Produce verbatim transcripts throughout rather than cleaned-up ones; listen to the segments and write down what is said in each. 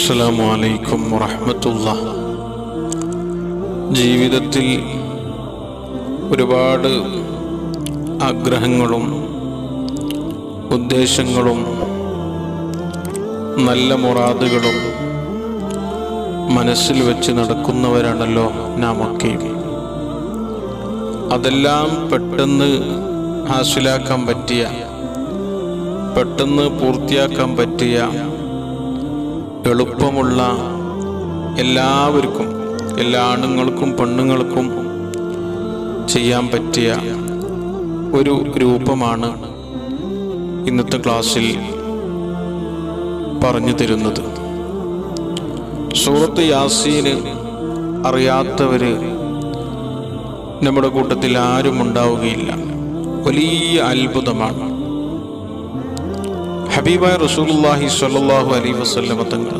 അസ്സലാമു അലൈക്കും വറഹ്മത്തുള്ളാഹി. ജീവിതത്തിൽ ഒരുപാട് ആഗ്രഹങ്ങളും ഉദ്ദേശങ്ങളും നല്ല മുറാദുകളും മനസ്സിൽ വെച്ച് നടക്കുന്നവരാണല്ലോ നാമൊക്കെ. അതെല്ലാം പെട്ടെന്ന് ഹാസിലാക്കാൻ പറ്റിയ, പെട്ടെന്ന് പൂർത്തിയാക്കാൻ പറ്റിയ, എളുപ്പമുള്ള, എല്ലാവർക്കും, എല്ലാ ആണുങ്ങൾക്കും പെണ്ണുങ്ങൾക്കും ചെയ്യാൻ പറ്റിയ ഒരു രൂപമാണ് ഇന്നത്തെ ക്ലാസ്സിൽ പറഞ്ഞു തരുന്നത്. സൂറത്ത് യാസീൻ അറിയാത്തവര് നമ്മുടെ കൂട്ടത്തിൽ ആരും ഉണ്ടാവുകയില്ല. വലിയ അത്ഭുതമാണ്. ഹബീബായ റസൂലുള്ളാഹി സ്വല്ലല്ലാഹു അലൈഹി വസല്ലമ തങ്ങൾ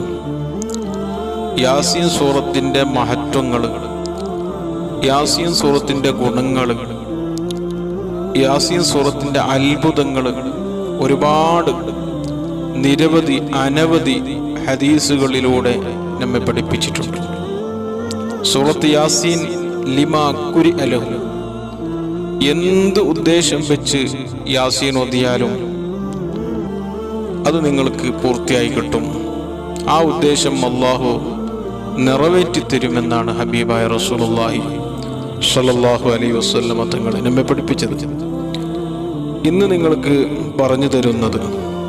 യാസീൻ സൂറത്തിൻ്റെ മഹത്വങ്ങൾ, യാസീൻ സൂറത്തിൻ്റെ ഗുണങ്ങൾ, യാസീൻ സൂറത്തിൻ്റെ അത്ഭുതങ്ങൾ ഒരുപാട് നിരവധി അനവധി ഹദീസുകളിലൂടെ നമ്മെ പഠിപ്പിച്ചിട്ടുണ്ട്. സൂറത്ത് യാസീൻ ലിമാ കുരി അലഹു, എന്ത് ഉദ്ദേശം വെച്ച് യാസീൻ ഓതിയാലും അത് നിങ്ങൾക്ക് പൂർത്തിയായി കിട്ടും. ആ ഉദ്ദേശം അല്ലാഹു നിറവേറ്റി തരുമെന്നാണ് ഹബീബായ റസൂലുള്ളാഹി സ്വല്ലല്ലാഹു അലൈഹി വസല്ലമ തങ്ങൾ നമ്മെ പഠിപ്പിച്ചത്. ഇന്ന് നിങ്ങൾക്ക് പറഞ്ഞു തരുന്നത്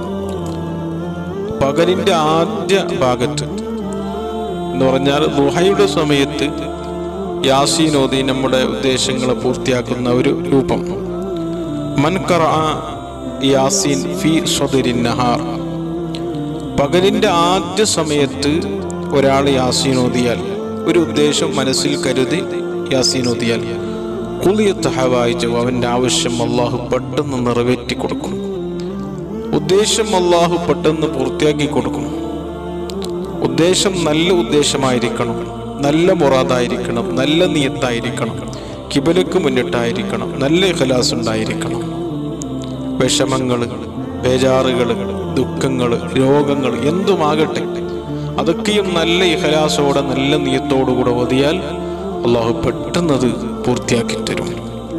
പകലിൻ്റെ ആദ്യ ഭാഗത്ത് എന്ന് പറഞ്ഞാൽ ദുഹയുടെ സമയത്ത് യാസീൻ ഓതി നമ്മുടെ ഉദ്ദേശങ്ങളെ പൂർത്തിയാക്കുന്ന ഒരു രൂപം. മൻ ഖറഅ യാസീൻ ഫി സ്വദരിൻ നഹാർ, പകലിൻ്റെ ആദ്യ സമയത്ത് ഒരാൾ യാസീൻ ഓതിയാൽ, ഒരു ഉദ്ദേശം മനസ്സിൽ കരുതി യാസീൻ ഓതിയാൽ, ഖുളിയത്ത് ഹവായിജു, അവൻ്റെ ആവശ്യം അള്ളാഹു പെട്ടെന്ന് നിറവേറ്റി കൊടുക്കും. ഉദ്ദേശം അള്ളാഹു പെട്ടെന്ന് പൂർത്തിയാക്കി കൊടുക്കും. ഉദ്ദേശം നല്ല ഉദ്ദേശമായിരിക്കണം, നല്ല മുറാദായിരിക്കണം, നല്ല നിയത്തായിരിക്കണം, കിബലക്ക് മുന്നിട്ടായിരിക്കണം, നല്ല ഇഖ്ലാസ് ഉണ്ടായിരിക്കണം. വിഷമങ്ങൾ, ബേജാറുകൾ, ദുഃഖങ്ങൾ, രോഗങ്ങൾ എന്തുമാകട്ടെ അതൊക്കെയും നല്ല ഇഖ്ലാസോടെ നല്ല നിയത്തോടുകൂടെ ഓതിയാൽ അള്ളാഹു പെട്ടെന്നത് പൂർത്തിയാക്കി തരും.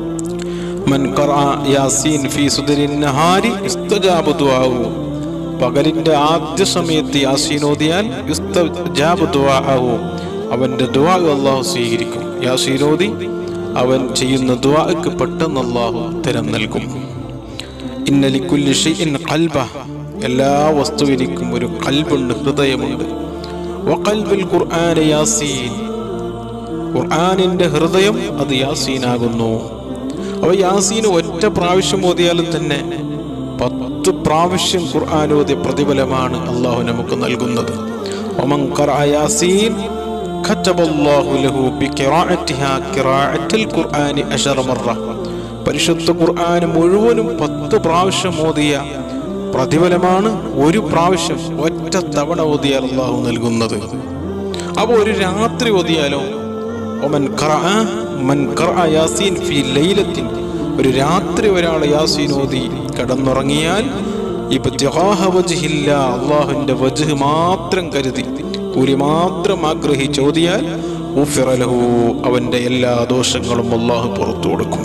മൻ ഖറഅ യാസീൻ ഫീ സുദരിൻ നഹാരി ഇസ്തജാബ ദുആഉ, പകലിൻ്റെ ആദ്യ സമയത്ത് യാസീൻ ഓതിയാൽ ഇസ്തജാബ ദുആഉ, അവൻ്റെ ദുആ അള്ളാഹു സ്വീകരിക്കും. യാസീൻ ഓതി അവൻ ചെയ്യുന്ന ദുആക്ക് പെട്ടെന്ന് അള്ളാഹു തരം നൽകും. ഇന്ന ലികുല്ലി ഷൈഇൻ ഖൽബ, എല്ലാ വസ്തുവിനും ഒരു ഖൽബുണ്ട്, ഹൃദയമുണ്ട്. വഖൽബുൽ ഖുർആന യാസീൻ, ഖുർആനിൻ്റെ ഹൃദയം അത് യാസീനാകുന്നു. അവ യാസീൻ ഒറ്റ പ്രാവശ്യം ഓതിയാലും തന്നെ പത്ത് പ്രാവശ്യം ഖുർആൻ ഓതിയ പ്രതിഫലമാണ് അള്ളാഹു നമുക്ക് നൽകുന്നത്. വമൻ ഖറഅ യാസീൻ ഖതബല്ലാഹു ലഹു ബിഖിറാഅതിഹാ ഖിറാഅത്തുൽ ഖുർആനി അശറ മറ, പരിശുദ്ധ ഖുർആൻ മുഴുവനും പത്ത് പ്രാവശ്യം ഓതിയ പ്രതിഫലമാണ് ഒരു പ്രാവശ്യം ഒറ്റ തവണ ഓതിയാൽ അള്ളാഹു നൽകുന്നത്. അപ്പോൾ ഒരു രാത്രി ഓതിയാലോ, ഒമൻ ഖറഅ മൻ ഖറഅ യാസീൻ ഫീ ലൈലത്തിൻ, ഒരു രാത്രി ഒരാൾ യാസീൻ ഓതി കിടന്നുറങ്ങിയാൽ ഇബ്തിഗാഹ വജ്ഹില്ലാ, അള്ളാഹുവിൻ്റെ വജ്ഹ് മാത്രം കരുതി, കൂലി മാത്രം ആഗ്രഹിച്ച് ഓതിയാൽ ഉഫിറ ലഹു, അവൻ്റെ എല്ലാ ദോഷങ്ങളും അള്ളാഹു പുറത്തു കൊടുക്കും.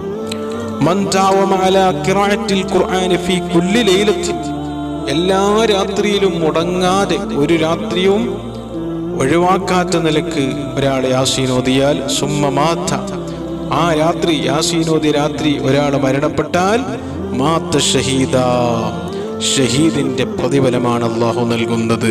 മൻ ദാവമ അലാ ഖിറാഅത്തിൽ ഖുർആനി ഫീ കുല്ലി ലൈലത്തിൻ, എല്ലാ രാത്രിയിലും മുടങ്ങാതെ ഒരു രാത്രിയും ഒഴിവാക്കാത്ത നിലക്ക് ഒരാൾ യാസീൻ ഓതിയാൽ സുമ്മ മാത, ആ രാത്രി യാസീൻ ഓതിയ രാത്രി ഒരാൾ മരണപ്പെട്ടാൽ മാത ഷഹീദ, ഷഹീദിന്റെ പ്രതിഫലമാണ് അള്ളാഹു നൽകുന്നത്.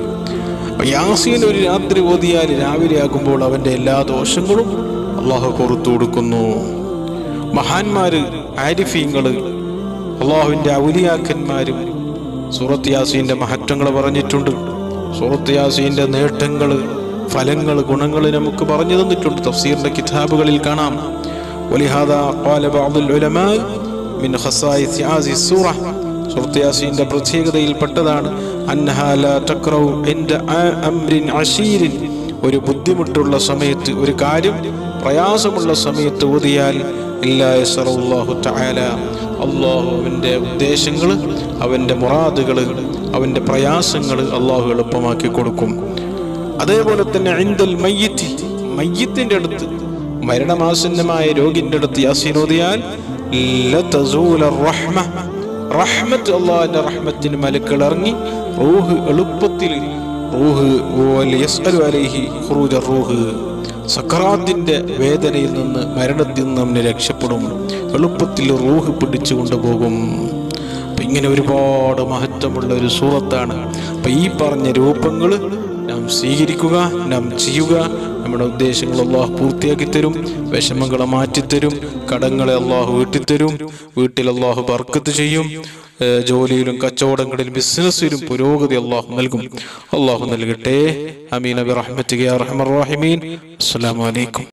യാസീൻ ഒരു രാത്രി ഓതിയാൽ രാവിലെ ആകുമ്പോൾ അവൻ്റെ എല്ലാ ദോഷങ്ങളും അള്ളാഹു പുറത്തു കൊടുക്കുന്നു. മഹാന്മാര്, ആരിഫീങ്ങള്, അള്ളാഹുവിൻ്റെ ഔലിയാക്കന്മാരും സൂറത്ത് യാസീൻ്റെ മഹത്വങ്ങൾ പറഞ്ഞിട്ടുണ്ട്. സൂറത്ത് യാസീൻ്റെ നേട്ടങ്ങൾ, ഫലങ്ങൾ, ഗുണങ്ങൾ നമുക്ക് പറഞ്ഞു തന്നിട്ടുണ്ട്. തഫ്സീറിന്റെ കിതാബുകളിൽ കാണാം. വലിഹാദാ ഖാല ബഅദുൽ ഉലമാ മിൻ ഖസായിസ് ഹാസിഹി സൂറ, സൂറത്ത് യാസീൻ്റെ പ്രത്യേകതയിൽപ്പെട്ടതാണ് അന്നഹാ ലാ തഖറഉ ഇൻദ അംരിൻ അശീരിൻ, ഒരു ബുദ്ധിമുട്ടുള്ള സമയത്ത്, ഒരു കാര്യം പ്രയാസമുള്ള സമയത്ത് ഓതിയാൽ ഇല്ലാ യസറല്ലാഹു തആല, അള്ളാഹു അവൻ്റെ ഉദ്ദേശങ്ങൾ, അവൻ്റെ മുറാദുകൾ, അവൻ്റെ പ്രയാസങ്ങൾ അള്ളാഹു എളുപ്പമാക്കി കൊടുക്കും. അതേപോലെ തന്നെ ഇൻദൽ മയ്യിത്തി, മയ്യിത്തിൻ്റെ അടുത്ത്, മരണമാസന്നമായ രോഗിൻ്റെ അടുത്ത് യാസീൻ ഓതിയാൽ ലതസൂല റഹ്മ, റഹ്മത്ത്, അള്ളാഹിന്റെ റഹ്മത്തിന് മലക്കുകൾ ഇറങ്ങി റൂഹ് എളുപ്പത്തിൽ റൂഹ് യസ്അലു അലൈഹി ഖുറൂജ റൂഹ്, സക്കറാത്തിന്റെ വേദനയിൽ നിന്ന്, മരണത്തിൽ നിന്ന് അവന് രക്ഷപ്പെടും, എളുപ്പത്തിൽ റൂഹ് പിടിച്ചു കൊണ്ടുപോകും. അപ്പം ഇങ്ങനെ ഒരുപാട് മഹത്വമുള്ള ഒരു സൂറത്താണ്. അപ്പം ഈ പറഞ്ഞ രൂപങ്ങൾ നാം സ്വീകരിക്കുക, നാം ചെയ്യുക. നമ്മുടെ ഉദ്ദേശങ്ങൾ അള്ളാഹു പൂർത്തിയാക്കി തരും, വിഷമങ്ങളെ മാറ്റിത്തരും, കടങ്ങളെ അള്ളാഹു വീട്ടിത്തരും, വീട്ടിൽ അള്ളാഹു ബർക്കത്ത് ചെയ്യും, ജോലിയിലും കച്ചവടങ്ങളിലും ബിസിനസ്സിലും പുരോഗതി അള്ളാഹു നൽകും. അള്ളാഹു നൽകട്ടെ. ആമീൻ ബിറഹ്മതിക യാ അർഹമർ റഹീമീൻ. അസ്സലാമു അലൈക്കും.